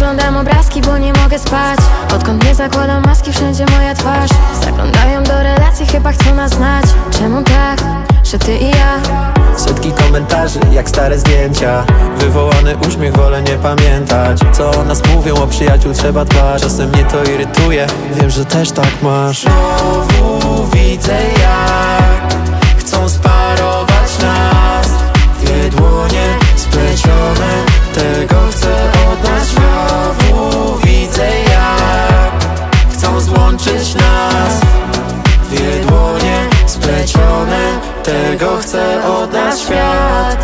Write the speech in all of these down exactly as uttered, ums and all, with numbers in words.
Przeglądam obrazki, bo nie mogę spać. Odkąd nie zakładam maski, wszędzie moja twarz. Zaglądają do relacji, chyba chcą nas znać. Czemu tak, że ty i ja? Setki komentarzy, jak stare zdjęcia. Wywołany uśmiech, wolę nie pamiętać. Co o nas mówią, o przyjaciół trzeba dbać. Czasem mnie to irytuje, wiem, że też tak masz. Znowu widzę, jak chcą sparować nas. Dwie dłonie splecione, tego chcę od nas. Znowu widzę, jak chcą złączyć nas. Dwie dłonie splecione, tego chce od nas świat.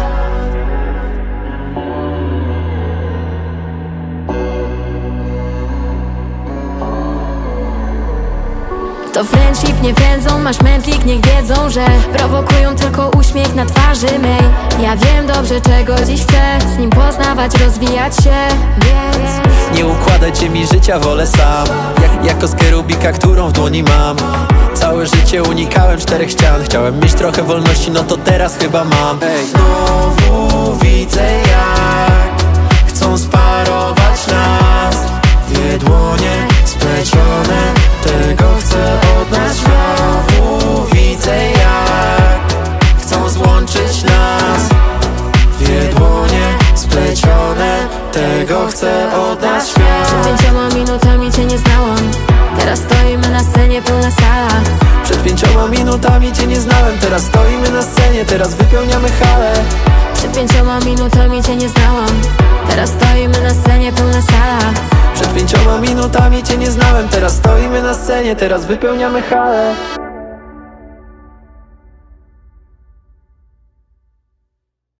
To friendship, nie więzą, masz mętlik, niech wiedzą, że prowokują tylko uśmiech na twarzy mej. Ja wiem dobrze, czego dziś chcę, z nim poznawać, rozwijać się, więc nie układajcie mi życia, wolę sam. Jak, jak kostkę Rubika, którą w dłoni mam. Całe życie unikałem czterech ścian. Chciałem mieć trochę wolności, no to teraz chyba mam. Ej. Znowu widzę, jak chcą sparować nas. Dwie dłonie splecione, tego chcę od nas. Znowu widzę, jak chcą złączyć nas. Dwie dłonie splecione, tego chce od nas świat. Przed pięcioma minutami cię nie znałam, teraz stoimy na scenie, pełna sala. Przed pięcioma minutami cię nie znałem, teraz stoimy na scenie, teraz wypełniamy halę. Przed pięcioma minutami cię nie znałam, teraz stoimy na scenie, pełna sala. Przed pięcioma minutami cię nie znałem, teraz stoimy na scenie, teraz wypełniamy halę.